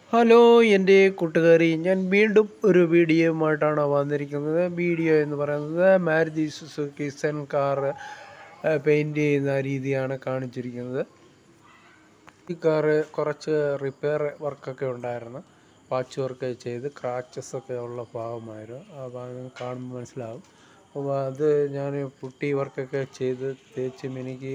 Hello എൻ്റെ കൂട്ടുകാരി, ഞാൻ വീണ്ടും ഒരു വീഡിയോയുമായിട്ടാണ് വന്നിരിക്കുന്നത്. വീഡിയോ എന്ന് പറയുന്നത് Maruti Suzuki Zen car paint ചെയ്യുന്ന രീതിയാണ് കാണിച്ചിരിക്കുന്നത്. ഈ കാറ് കുറച്ച് റിപ്പയർ വർക്കൊക്കെ ഉണ്ടായിരുന്നു, പാച്ച് വർക്ക് ചെയ്ത് ക്രാച്ചസ് ഒക്കെ ഉള്ള ഭാഗമായിരുന്നു. ആ ഭാഗം കാണുമ്പോൾ മനസ്സിലാവും. അപ്പോൾ അത് ഞാൻ പുട്ടി വർക്കൊക്കെ ചെയ്ത് തേച്ച് മിനുക്കി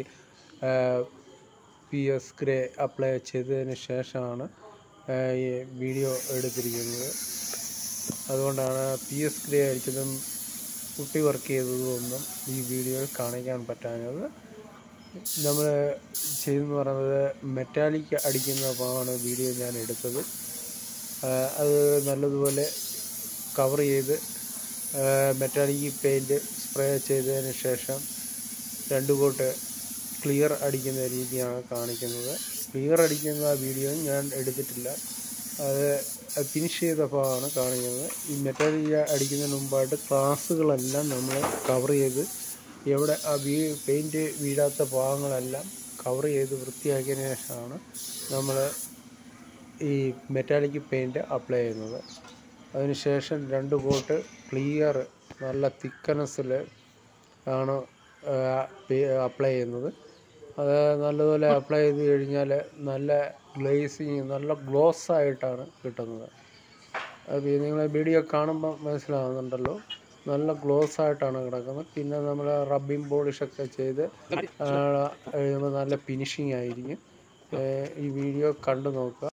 PS ഗ്രേ അപ്ലൈ ചെയ്തതിന് ശേഷമാണ് ഈ വീഡിയോ എടുത്തിരിക്കുന്നത്. അതുകൊണ്ടാണ് PS ഗ്രേ അടിച്ചതും പുട്ടി വർക്ക് ചെയ്തതൊന്നും ഈ വീഡിയോയിൽ കാണിക്കാൻ പറ്റാഞ്ഞത്. നമ്മൾ ചെയ്തെന്ന് പറയുന്നത് മെറ്റാലിക് അടിക്കുന്ന ഭാഗമാണ് വീഡിയോ ഞാൻ എടുത്തത്. അത് നല്ലതുപോലെ കവർ ചെയ്ത് മെറ്റാലിക് പെയിൻറ്റ് സ്പ്രേ ചെയ്തതിന് ശേഷം 2 കോട്ട് ക്ലിയർ അടിക്കുന്ന രീതിയാണ് കാണിക്കുന്നത്. ക്ലിയർ അടിക്കുന്ന വീഡിയോ ഞാൻ എടുത്തിട്ടില്ല, അത് ഫിനിഷ് ചെയ്ത ഭാഗമാണ് കാണിക്കുന്നത്. ഈ മെറ്റാലിക് അടിക്കുന്നതിന് മുമ്പായിട്ട് ക്ലാസ്സുകളെല്ലാം നമ്മൾ കവർ ചെയ്ത് എവിടെ ആ പെയിൻറ്റ് വീഴാത്ത ഭാഗങ്ങളെല്ലാം കവർ ചെയ്ത് വൃത്തിയാക്കിയതിന് ശേഷമാണ് നമ്മൾ ഈ മെറ്റാലിക് പെയിൻറ്റ് അപ്ലൈ ചെയ്യുന്നത്. അതിനുശേഷം 2 കോട്ട് ക്ലിയർ നല്ല തിക്നെസ്സിൽ ആണ് അപ്ലൈ ചെയ്യുന്നത്. അത് നല്ലതുപോലെ അപ്ലൈ ചെയ്ത് കഴിഞ്ഞാൽ നല്ല ഗ്ലേസിങ്, നല്ല ഗ്ലോസ് ആയിട്ടാണ് കിട്ടുന്നത്. അത് നിങ്ങൾ വീഡിയോ കാണുമ്പോൾ മനസ്സിലാകുന്നുണ്ടല്ലോ, നല്ല ഗ്ലോസ് ആയിട്ടാണ് കിടക്കുന്നത്. പിന്നെ നമ്മൾ റബ്ബിംഗ് പോളിഷൊക്കെ ചെയ്ത് നല്ല ഫിനിഷിംഗ് ആയിരിക്കും. ഈ വീഡിയോ കണ്ടു നോക്കുക.